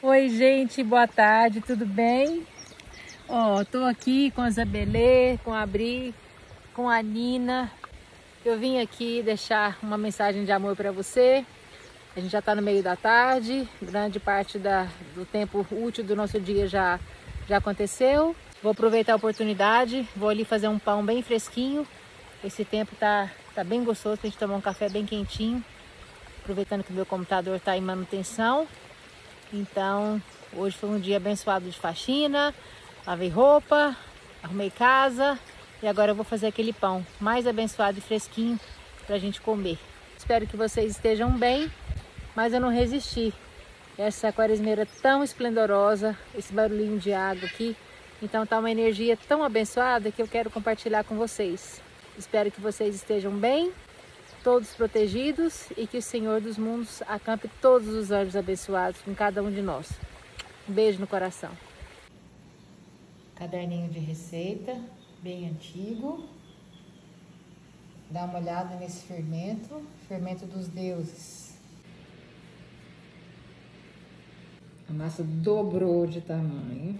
Oi, gente, boa tarde, tudo bem? Ó, tô aqui com a Isabelê, com a Bri, com a Nina. Eu vim aqui deixar uma mensagem de amor para você. A gente já tá no meio da tarde, grande parte do tempo útil do nosso dia já aconteceu. Vou aproveitar a oportunidade, vou ali fazer um pão bem fresquinho. Esse tempo tá bem gostoso pra gente tomar um café bem quentinho. Aproveitando que o meu computador tá em manutenção. Então, hoje foi um dia abençoado de faxina, lavei roupa, arrumei casa e agora eu vou fazer aquele pão mais abençoado e fresquinho pra gente comer. Espero que vocês estejam bem, mas eu não resisti. Essa quaresmeira tão esplendorosa, esse barulhinho de água aqui, então tá uma energia tão abençoada que eu quero compartilhar com vocês. Espero que vocês estejam bem, todos protegidos e que o Senhor dos mundos acampe todos os anjos abençoados com cada um de nós. Um beijo no coração. Caderninho de receita, bem antigo. Dá uma olhada nesse fermento, fermento dos deuses. A massa dobrou de tamanho.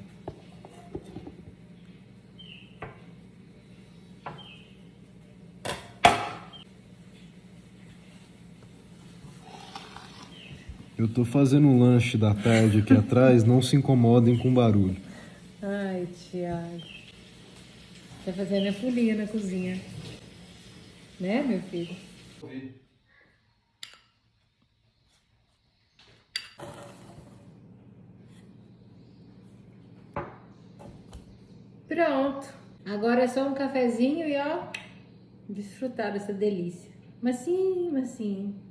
Eu tô fazendo um lanche da tarde aqui atrás, não se incomodem com barulho. Ai, Thiago. Tá fazendo a folia na cozinha. Né, meu filho? Pronto. Agora é só um cafezinho e ó, desfrutar dessa delícia. Macio, macio.